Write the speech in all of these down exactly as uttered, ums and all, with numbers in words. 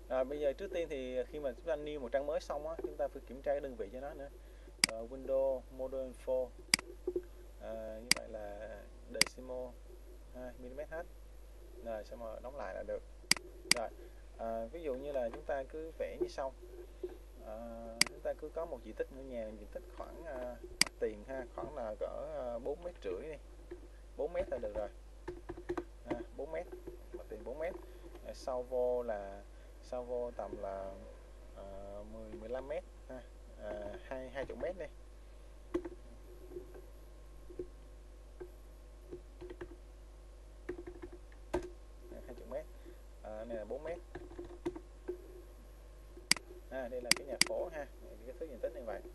Rồi bây giờ trước tiên thì khi mà chúng ta new một trang mới xong á, chúng ta phải kiểm tra cái đơn vị cho nó nữa. uh, Windows Model Info, uh, như vậy là decimal hai mi-li-mét hết. Rồi xong rồi đóng lại là được. Rồi à, ví dụ như là chúng ta cứ vẽ như sau. À, chúng ta cứ có một diện tích ngôi nhà, diện tích khoảng à, mặt tiền ha, khoảng là cỡ à, bốn mét rưỡi đi, bốn mét là được rồi. À, bốn mét, mặt tiền bốn mét. À, sau vô là sau vô tầm là à, mười mười lăm mét ha, à, hai hai chục mét đi. hai mươi mét. À, này là bốn mét. À, đây là cái nhà phố ha, cái thứ diện tích như vậy.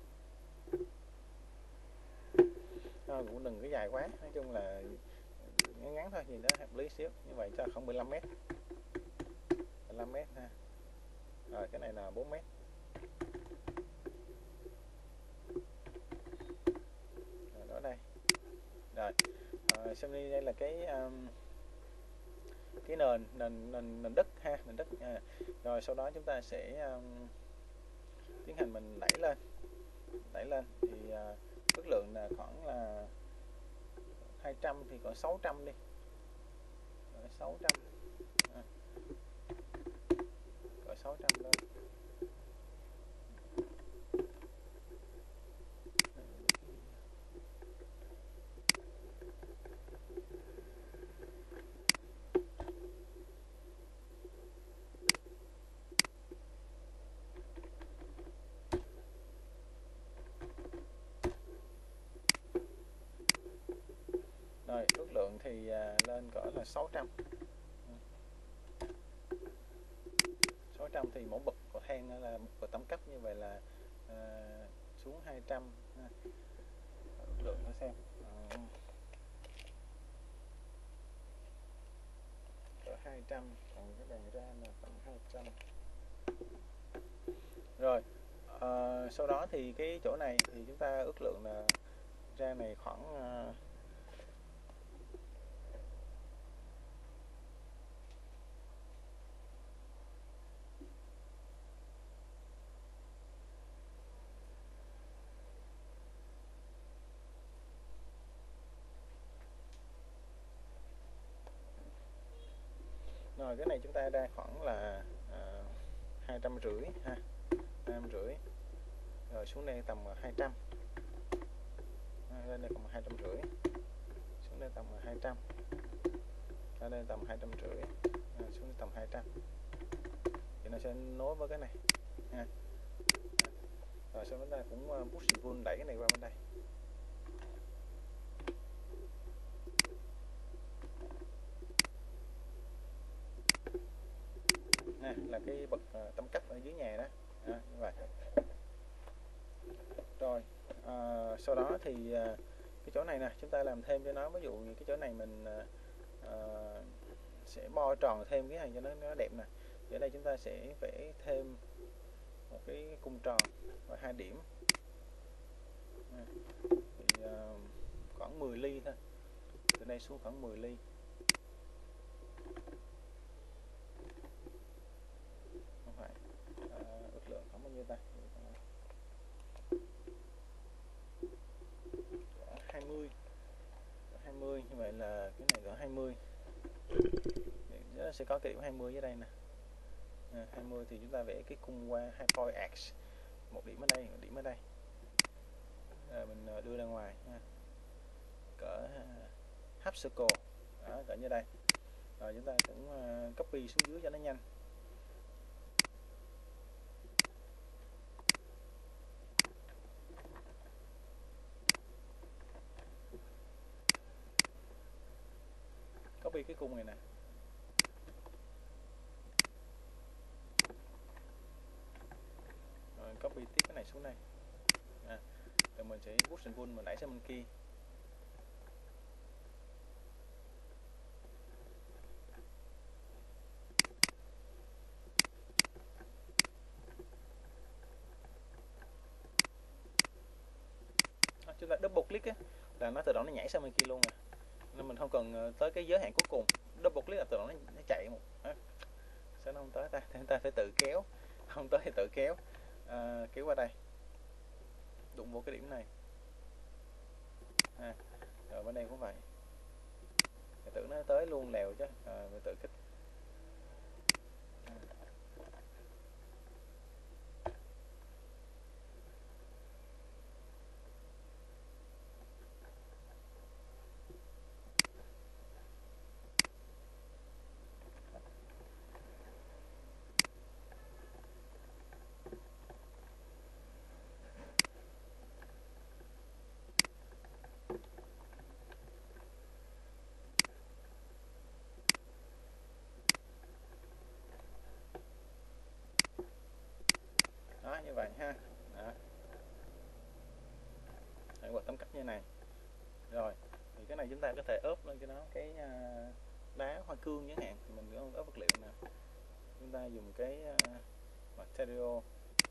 À, cũng đừng có dài quá, nói chung là ngắn ngắn thôi, nhìn đó hợp lý xíu, như vậy cho khoảng mười lăm mét. mười lăm mét ha. Rồi cái này là bốn mét. Rồi đó đây. Rồi, à, xem đi, đây là cái um, cái nền nền nền nền đất ha, nền đất. À, rồi sau đó chúng ta sẽ um, tiến hành mình đẩy lên. Đẩy lên thì uh, ước lượng là khoảng là hai trăm thì có sáu trăm đi. Rồi sáu trăm. À, có sáu trăm lên. Rồi ước lượng thì uh, lên cỡ là sáu trăm. sáu trăm thì mỗi bậc cầu thang là một bậc tam cấp, như vậy là uh, xuống hai trăm. Ha. Ước lượng thử xem. Uh, cỡ hai trăm, còn cái bàn ra là tầm hai trăm. Rồi uh, sau đó thì cái chỗ này thì chúng ta ước lượng là ra này khoảng uh, rồi cái này chúng ta ra khoảng là uh, hai trăm rưỡi ha, hai trăm rưỡi. Rồi xuống đây tầm hai trăm. À, lên đây tầm hai trăm rưỡi. Xuống đây tầm hai trăm. Ở đây tầm hai trăm rưỡi. À, xuống đây tầm hai trăm. Thì nó sẽ nối với cái này ha. Rồi sau đó ta cũng push and pull, đẩy cái này qua bên đây. Nè, là cái bậc uh, tấm cấp ở dưới nhà đó. À, như vậy. Rồi uh, sau đó thì uh, cái chỗ này nè, chúng ta làm thêm cho nó, ví dụ như cái chỗ này mình uh, sẽ bo tròn thêm cái này cho nó, nó đẹp nè. Thì ở đây chúng ta sẽ vẽ thêm một cái cung tròn và hai điểm. À, thì, uh, khoảng mười ly thôi, từ đây xuống khoảng mười ly. Không phải, uh, ước lượng khoảng bao nhiêu ta? hai mươi. hai mươi, như vậy là cái này có hai mươi. Nó sẽ có cái điểm hai mươi dưới đây nè. À, hai mươi thì chúng ta vẽ cái cung qua hai point X, một điểm ở đây, một điểm ở đây. À, mình đưa ra ngoài ha. Cỡ half circle. Đó, cỡ như đây. Rồi chúng ta cũng copy xuống dưới cho nó nhanh. Copy cái cung này nè. Rồi copy tiếp cái này xuống đây. À, rồi mình sẽ push and pull, mình đẩy sang bên kia. À, chúng ta double click á, là nó tự động nó nhảy sang bên kia luôn rồi, nên mình không cần tới cái giới hạn cuối cùng. Double click là tự động nó, nó chạy một à, sẽ nó không tới ta, chúng ta phải tự kéo, không tới thì tự kéo, à, kéo qua đây, đụng vô cái điểm này, à, rồi bên đây cũng vậy, phải tự nó tới luôn lèo chứ, à, phải tự kích. À. Đó, như vậy ha. Đó. Hãy quật tấm cách như này. Rồi, thì cái này chúng ta có thể ốp lên cho nó cái uh, đá hoa cương chẳng hạn, thì mình có ốp vật liệu nào. Chúng ta dùng cái uh, material uh,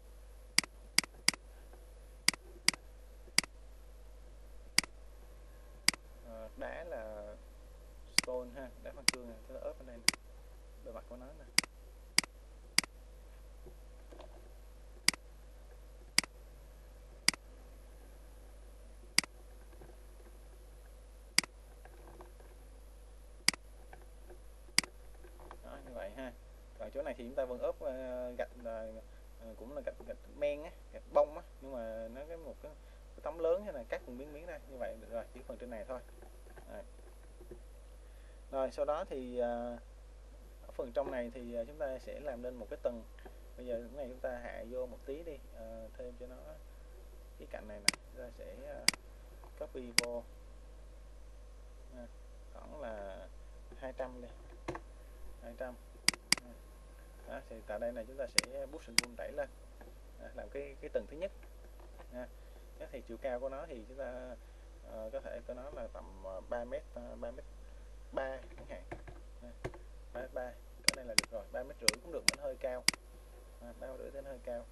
đá là stone ha, đá hoa cương này, chúng ta ốp ở đây này, bề mặt của nó nè. Đó, như vậy ha. Còn chỗ này thì chúng ta vẫn ốp uh, gạch uh, cũng là gạch gạch men á, gạch bông á, nhưng mà nó cái một cái, cái tấm lớn hay là cắt từng miếng miếng ra như vậy được rồi, chỉ phần trên này thôi. Rồi, rồi sau đó thì uh, ở phần trong này thì uh, chúng ta sẽ làm lên một cái tầng. Bây giờ cái này chúng ta hạ vô một tí đi, uh, thêm cho nó cái cạnh này nè, chúng ta sẽ uh, copy vô uh, khoảng là hai trăm đi, hai trăm. Đó, thì tại đây này chúng ta sẽ push and pull đẩy lên, à, làm cái cái tầng thứ nhất. À, thì chiều cao của nó thì chúng ta uh, có thể có nó là tầm ba mét, ba mét ba chẳng hạn, ba mét ba, cái này là được rồi, ba mét rưỡi cũng được, nó hơi cao, à, ba mét rưỡi đến hơi cao,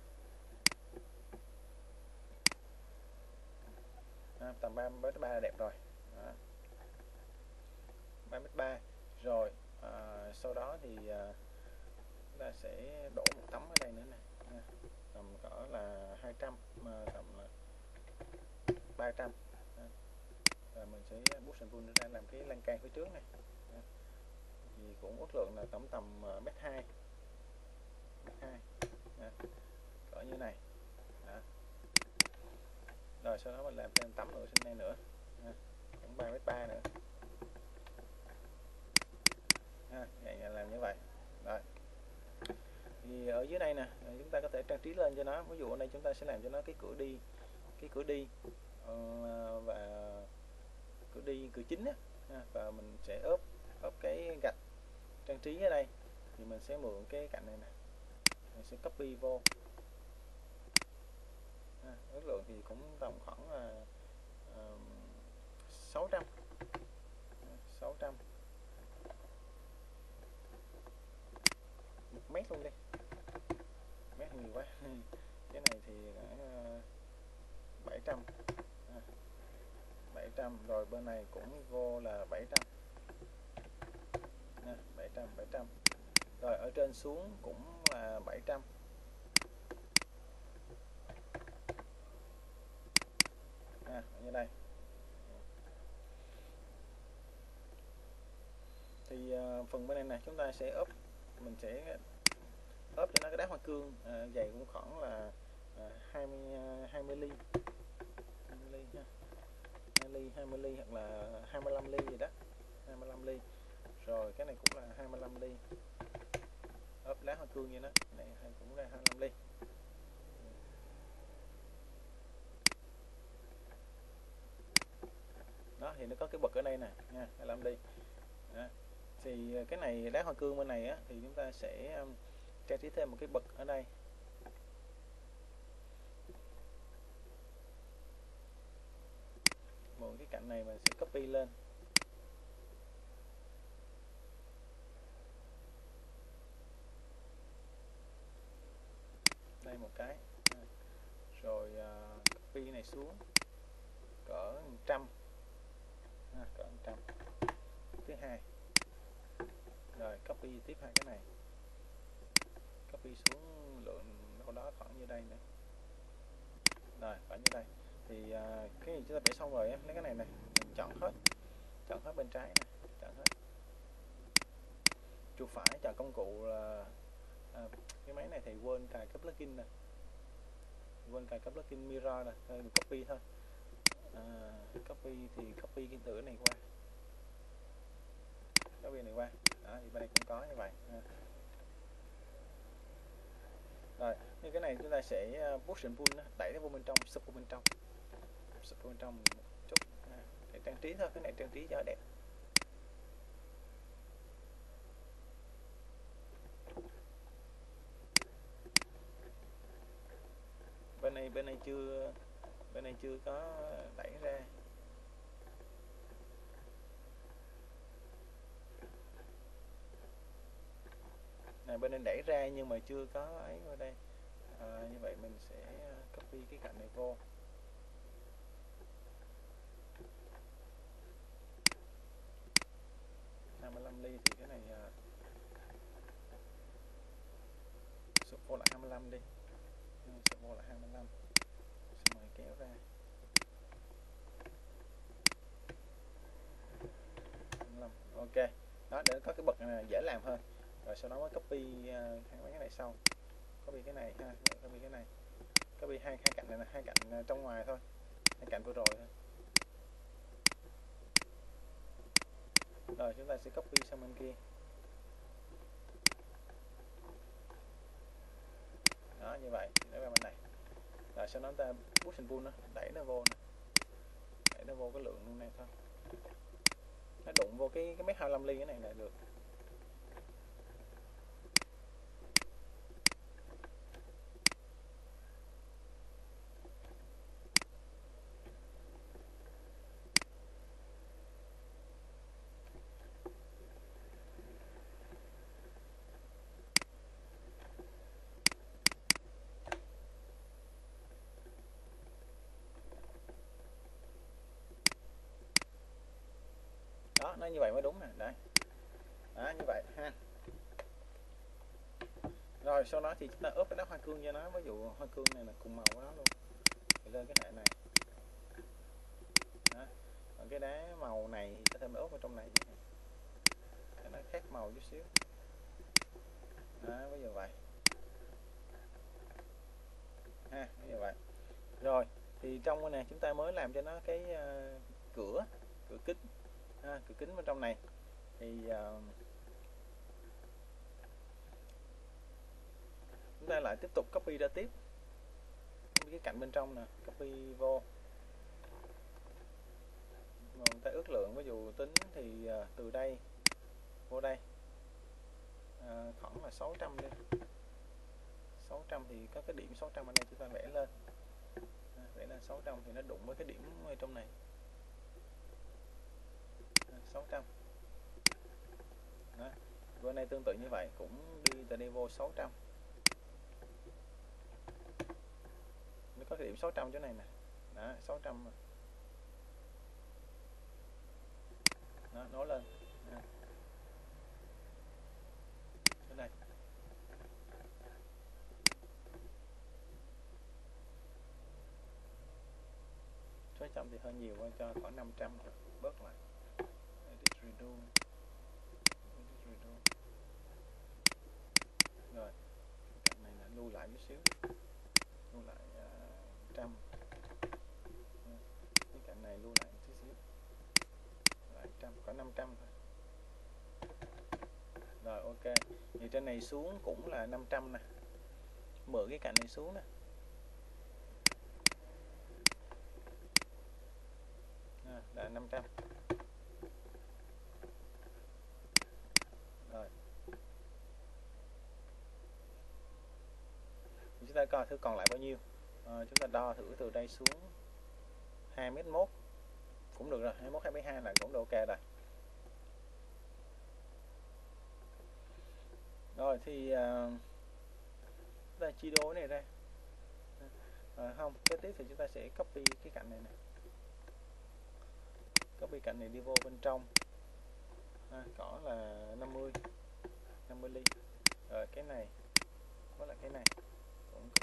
à, tầm ba mét ba là đẹp rồi. Đó. ba mét ba rồi, à, sau đó thì uh, chúng ta sẽ đổ một tấm ở đây nữa nè, à, tầm cỡ là hai trăm, tầm là ba trăm, à, và mình sẽ push and pull ra làm cái lan can phía trước này, à, thì cũng ước lượng là tổng tầm mét hai, mét hai, à, cỡ như này. Đó. Rồi sau đó mình làm thêm tấm nữa trên đây nữa, à, cũng ba mét ba nữa, à, làm như vậy. Rồi thì ở dưới đây nè, chúng ta có thể trang trí lên cho nó, ví dụ ở đây chúng ta sẽ làm cho nó cái cửa đi, cái cửa đi uh, và cửa đi, cửa chính á, và mình sẽ ốp ốp cái gạch trang trí ở đây, thì mình sẽ mượn cái cạnh này nè, mình sẽ copy vô, à, ước lượng thì cũng tầm khoảng là uh, sáu trăm, sáu trăm một mét luôn đi, mét nhiều quá. Cái này thì uh, bảy trăm, à, bảy trăm, rồi bên này cũng vô là bảy trăm, à, bảy trăm, bảy trăm, rồi ở trên xuống cũng là bảy trăm, à, như đây. Thì uh, phần bên này này chúng ta sẽ ốp, mình sẽ ốp cho nó cái đá hoa cương, uh, dày cũng khoảng là uh, hai mươi, uh, hai mươi ly, hai mươi ly ha, hai mươi ly, hai mươi ly hoặc là hai mươi lăm ly gì đó, hai mươi lăm ly. Rồi cái này cũng là hai mươi lăm ly, ốp lá hoa cương như đó, này cũng là hai mươi lăm ly. Đó thì nó có cái bậc ở đây nè nha, hai mươi lăm ly. Đó. Thì cái này đá hoa cương bên này á, thì chúng ta sẽ um, trang trí thêm một cái bậc ở đây. Một cái cạnh này mình sẽ copy lên. Đây một cái. Rồi uh, copy này xuống cỡ một trăm. À, cỡ một trăm. Thứ hai. Rồi copy tiếp hai cái này. copy xuống lượng đâu đó khoảng như đây này, rồi khoảng như đây. Thì uh, cái gì chúng ta vẽ xong rồi á, lấy cái này này mình chọn hết, chọn hết bên trái này, chọn hết, chuột phải chọn công cụ là à, cái máy này thì quên cài cái plugin này, quên cài cái plugin mirror này, mình copy thôi. À, copy thì copy cái từ này qua, copy này qua, đó, thì bên này cũng có như vậy. À. Rồi, như cái này chúng ta sẽ push and pull, đẩy nó vô bên trong, sụp vô bên trong, sụp vô bên trong một chút, à, để trang trí thôi, cái này trang trí cho đẹp. Bên này bên này chưa bên này chưa có đẩy ra. Này bên này đẩy ra nhưng mà chưa có ấy ở đây. À, như vậy mình sẽ copy cái cạnh này vô. hai mươi lăm ly thì cái này uh, sụp vô lại hai mươi lăm đi. Sụp vô lại hai mươi lăm. Xong rồi kéo ra. hai mươi lăm. Ok. Đó, để có cái bậc này dễ làm hơn. Rồi sau đó mới copy uh, mấy cái này sau. Copy cái này ha, copy cái này. Copy hai hai cạnh này là hai cạnh trong ngoài thôi. Hai cạnh vừa rồi thôi. Rồi chúng ta sẽ copy sang bên kia. Đó, như vậy để vào bên này. Rồi sau đó chúng ta push and pull nó, đẩy nó vô này. Đẩy nó vô cái lượng này thôi. Nó đụng vô cái cái mấy hai mươi lăm ly cái này là được. Đó, nó như vậy mới đúng nè, đấy. Đó, như vậy ha. Rồi sau đó thì chúng ta ốp cái đá hoa cương cho nó, ví dụ hoa cương này là cùng màu với nó luôn. Thì lên cái hệ này. Đó. Còn cái đá màu này thì có thể ốp vào trong này. Để nó khác màu chút xíu. Đó, ví dụ vậy. Ha, ví dụ vậy. Rồi, thì trong cái này chúng ta mới làm cho nó cái uh, cửa, cửa kính. Ha, cửa kính bên trong này. Thì uh, chúng ta lại tiếp tục copy ra tiếp cái cạnh bên trong nè, copy vô. Rồi chúng ta ước lượng, ví dụ tính thì uh, từ đây vô đây uh, khoảng là sáu trăm đi. sáu trăm thì có cái điểm sáu trăm ở đây, chúng ta vẽ lên. À, vẽ lên sáu trăm thì nó đụng với cái điểm ở trong này. À, sáu trăm. Đó. Bên này tương tự như vậy, cũng đi từ đây vô sáu trăm. Nó có cái điểm sáu trăm chỗ này nè. Đó, sáu trăm mà. Đó, nối lên. Đó. Chỗ này. sáu trăm thì hơi nhiều, cho khoảng năm trăm rồi, bớt lại. Edit redo. Edit redo. Rồi, cạnh này là lưu lại chút xíu. Lưu lại uh, trăm. Cái cạnh này lưu lại chút xíu. Lại trăm, khoảng năm trăm thôi. Rồi ok. Thì trên này xuống cũng là năm trăm nè. Mở cái cạnh này xuống nè. À, là năm trăm. Rồi. Chúng ta coi thử còn lại bao nhiêu. À, chúng ta đo thử từ đây xuống hai mét mốt cũng được rồi, hai mươi mốt hai mươi hai là cũng được, ok rồi. Rồi thì uh, chúng ta chia đôi này ra. À, không, kế tiếp thì chúng ta sẽ copy cái cạnh này nè. Copy cạnh này đi vô bên trong. À, cỏ là năm mươi ly. Rồi cái này với lại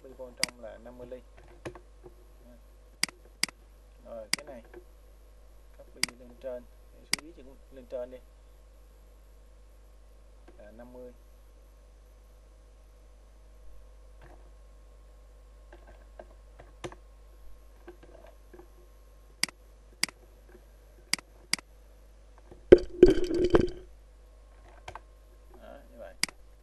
copy vô trong là năm mươi ly. Rồi cái này copy lên trên, xuống dưới chữ lên trên đi là năm mươi. Đó, như vậy.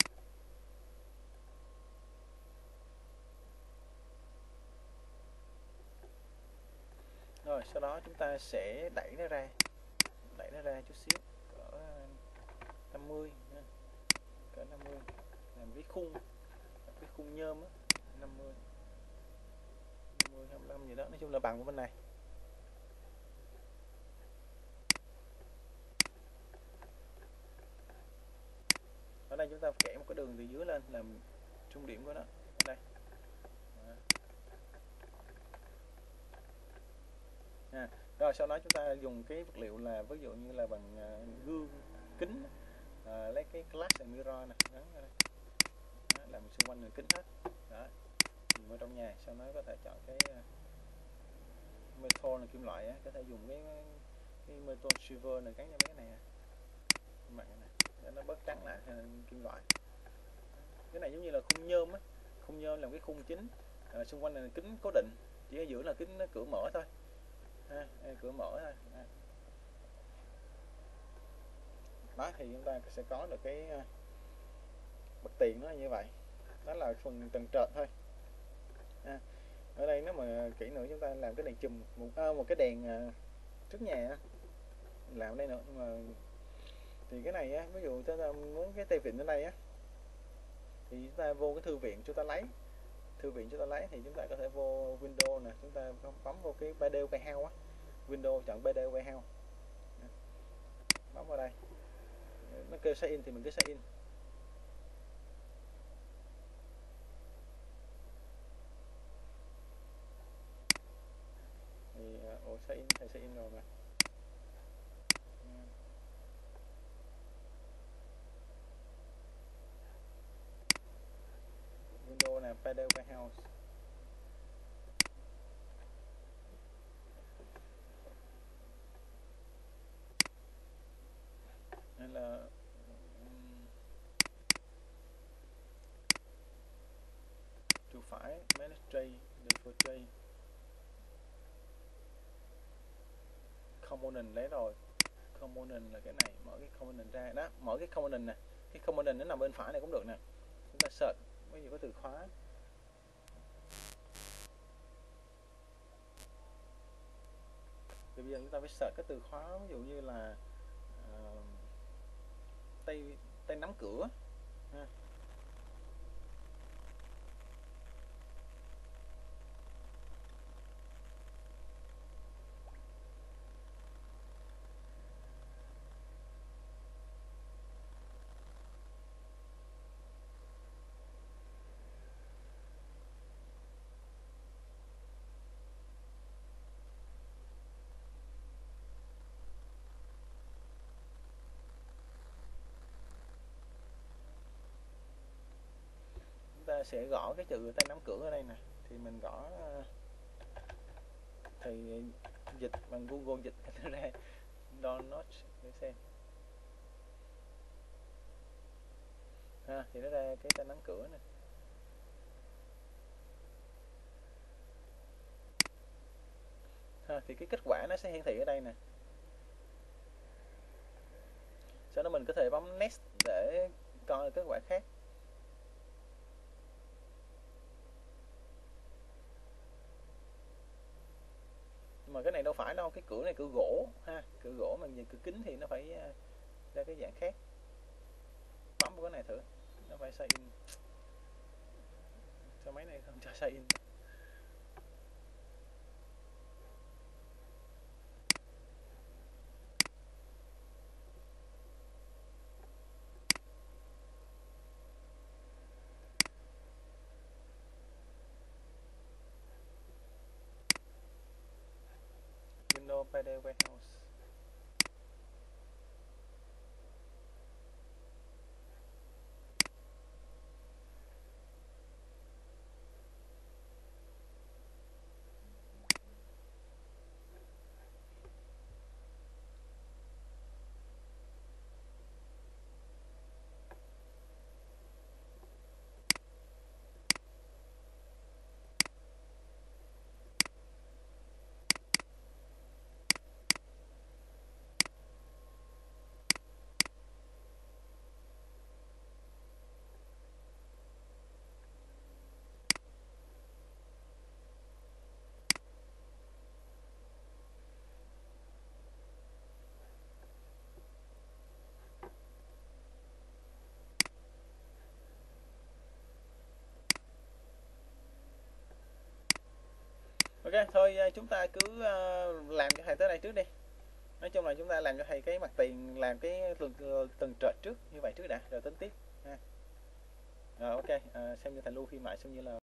Rồi sau đó chúng ta sẽ đẩy nó ra, đẩy nó ra chút xíu, cỡ năm mươi, cỡ năm mươi, làm cái khung, cái khung nhôm á, năm mươi, năm mươi, hai mươi lăm gì đó, nói chung là bằng của bên này. Ở đây chúng ta kẻ một cái đường từ dưới lên làm trung điểm của nó ở đây. À, rồi sau đó chúng ta dùng cái vật liệu là ví dụ như là bằng uh, gương kính, uh, lấy cái glass and mirror này gắn vào đây. Đó, làm xung quanh là kính hết. Đó, ở trong nhà sau đó có thể chọn cái uh, metal này, kim loại á, có thể dùng cái cái metal silver này gắn vào mấy cái này nè, mặt này để nó bớt trắng lại thành kim loại. Cái này giống như là khung nhôm á, khung nhôm làm cái khung chính, uh, xung quanh là kính cố định, chỉ ở giữa là kính nó cửa mở thôi. Ha, cửa mở thôi. Ha. Đó thì chúng ta sẽ có được cái mặt tiền nó như vậy. Đó là phần tầng trệt thôi. À, ở đây nếu mà kỹ nữa chúng ta làm cái đèn chùm, một, à, một cái đèn à, trước nhà làm đây nữa. Nhưng mà thì cái này á, ví dụ chúng ta muốn cái tay vịn ở đây á, thì chúng ta vô cái thư viện chúng ta lấy, thư viện chúng ta lấy thì chúng ta có thể vô Windows nè, chúng ta bấm vô cái ba D Warehouse á, Windows chọn ba D Warehouse, bấm vào đây, nó kêu sign in thì mình cứ sign in. Thì ủa sign in, thầy sign in rồi mà. Windows nè, ba D Warehouse. Nên là chuột phải manage tree, default tree, component lấy rồi. Component là cái này, mở cái component ra đó, mở cái component nè, cái component nó nằm bên phải này cũng được nè. Chúng ta search ví dụ có từ khóa, thì bây giờ chúng ta phải search cái từ khóa, ví dụ như là uh, tay tay nắm cửa ha. Ta sẽ gõ cái chữ tay nắm cửa ở đây nè, thì mình gõ thì dịch bằng Google dịch nó ra door notch để xem ha, thì nó ra cái tay nắm cửa nè. Ha, thì cái kết quả nó sẽ hiển thị ở đây nè. Sau đó mình có thể bấm next để coi kết quả khác. Mà cái này đâu phải đâu, cái cửa này cửa gỗ ha, cửa gỗ mà nhìn cửa kính thì nó phải ra cái dạng khác. Bấm vào cái này thử, nó phải sign in. Sao máy này không cho sign in? Windows ba D Warehouse. Ok, thôi chúng ta cứ làm cho thầy tới đây trước đi. Nói chung là chúng ta làm cho thầy cái mặt tiền, làm cái từng từng trệt trước như vậy trước đã, rồi tính tiếp ha. Rồi ok, à, xem như thầy lưu phim lại xem như là